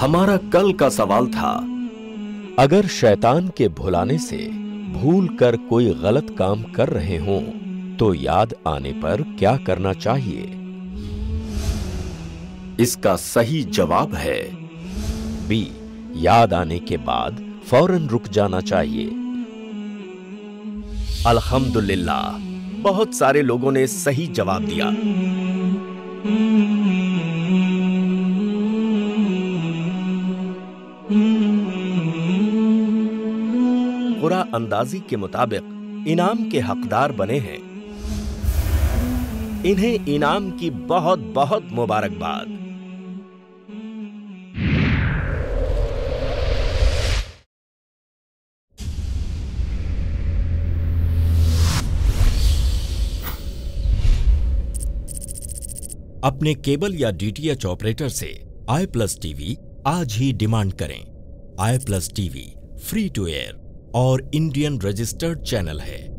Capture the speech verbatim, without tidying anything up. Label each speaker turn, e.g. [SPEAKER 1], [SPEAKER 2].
[SPEAKER 1] हमारा कल का सवाल था,
[SPEAKER 2] अगर शैतान के भुलाने से भूल कर कोई गलत काम कर रहे हों तो याद आने पर क्या करना चाहिए?
[SPEAKER 1] इसका सही जवाब है
[SPEAKER 2] बी, याद आने के बाद फौरन रुक जाना चाहिए।
[SPEAKER 1] अल्हम्दुलिल्लाह, बहुत सारे लोगों ने सही जवाब दिया। कुरा अंदाजी के मुताबिक इनाम के हकदार बने हैं। इन्हें इनाम की बहुत बहुत मुबारकबाद। अपने केबल या डीटीएच ऑपरेटर से आई प्लस टीवी आज ही डिमांड करें। I plus TV free to air और इंडियन रजिस्टर्ड चैनल है।